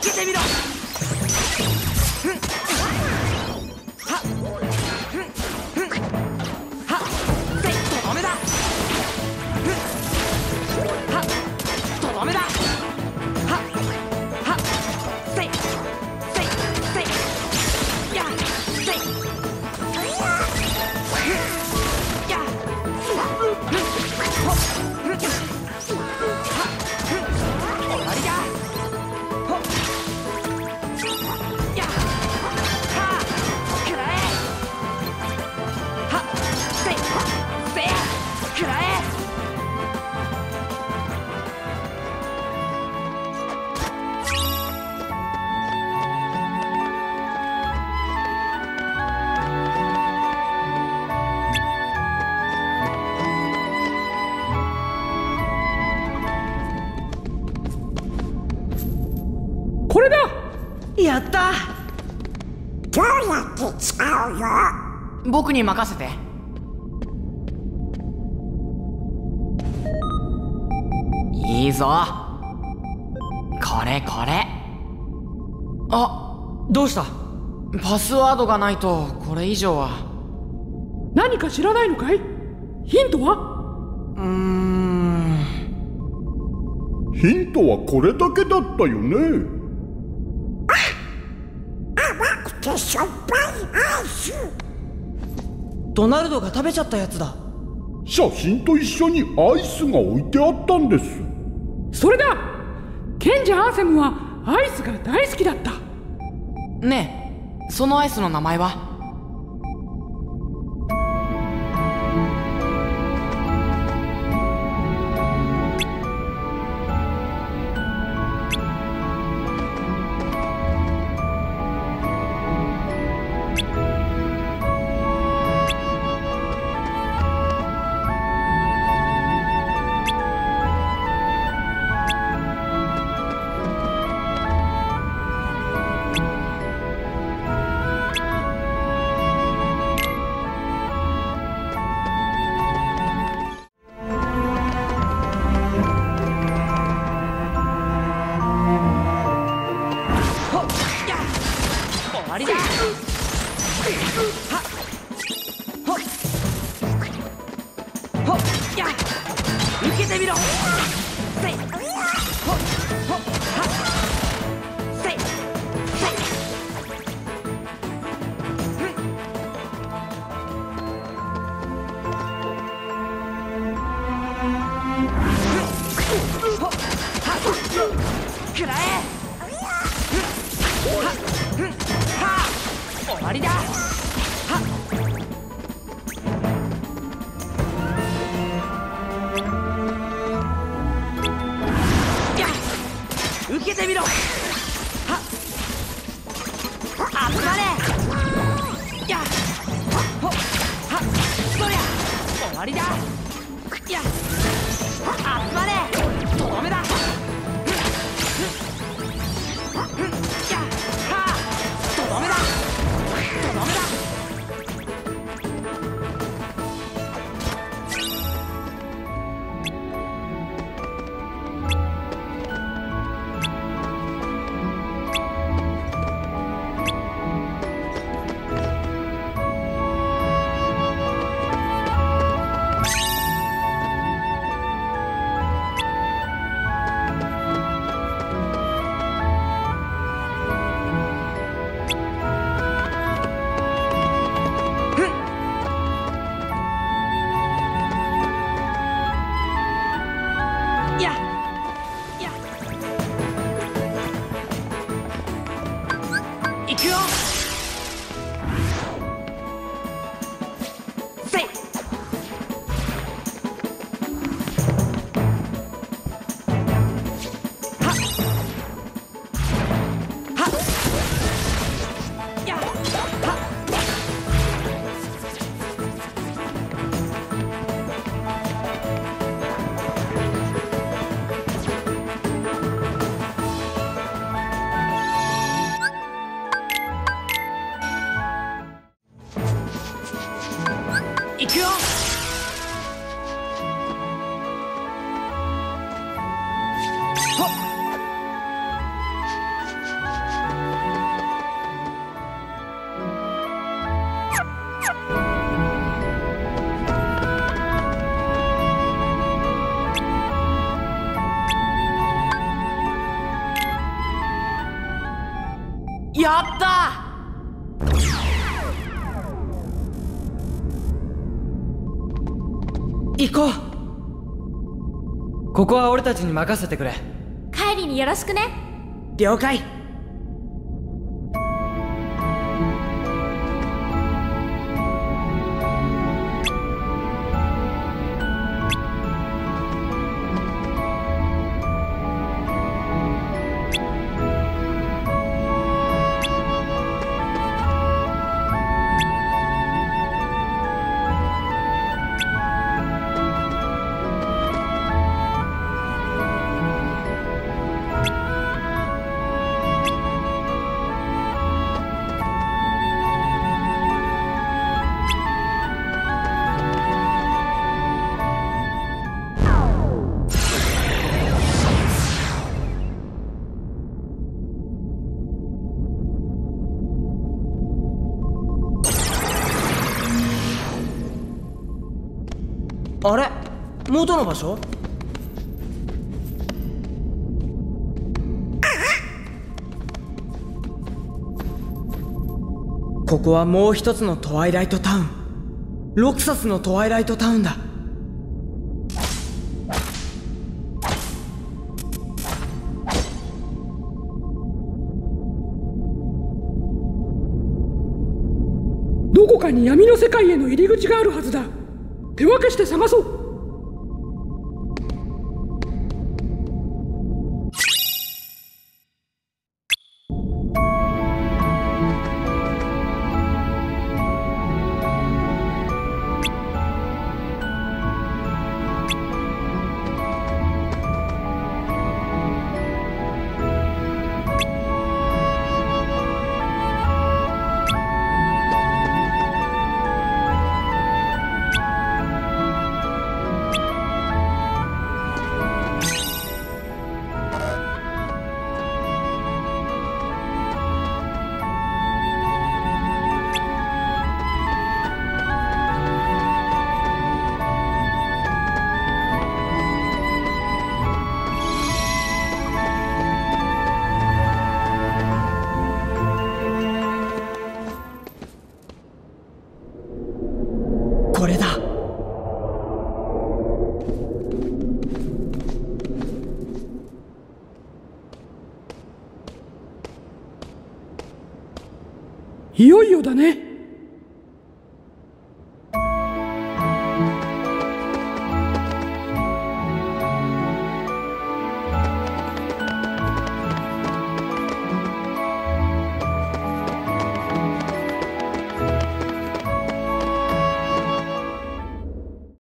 けてみろ。とどめだ。とどめだ。せいせいせいやせいや終わりだ。やは食らえ。はせいせい食らえ。 これだ。 やった。 どうやって使うよ。 僕に任せて。いいぞ。これこれ。あ、どうした？パスワードがないとこれ以上は。 何か知らないのかい？ヒントは？ ヒントはこれだけだったよね。 甘くてしょっぱいアイス。 ドナルドが食べちゃったやつだ。 写真と一緒にアイスが置いてあったんです。 それだ。賢者アーセムはアイスが大好きだった。 ねえ、そのアイスの名前は？終わりだ。はっほっほっや受けてみろ。せいほっほっはっせいせいほっはっくらえ。終わりだ。はっや受けてみろ。はっ集まれ。やほっはっそりゃ終わりだ。や集まれ。とどめだ。やはとどめだ。とどめだ。行くよ。せいはっはっやはっ行くよ。ほっやった。行こう。ここは俺たちに任せてくれ。 帰りによろしくね。 了解。あれ、元の場所？ここはもう一つのトワイライトタウン、ロクサスのトワイライトタウンだ。 どこかに闇の世界への入り口があるはずだ。手分けして探そう。 これだ。 いよいよだね。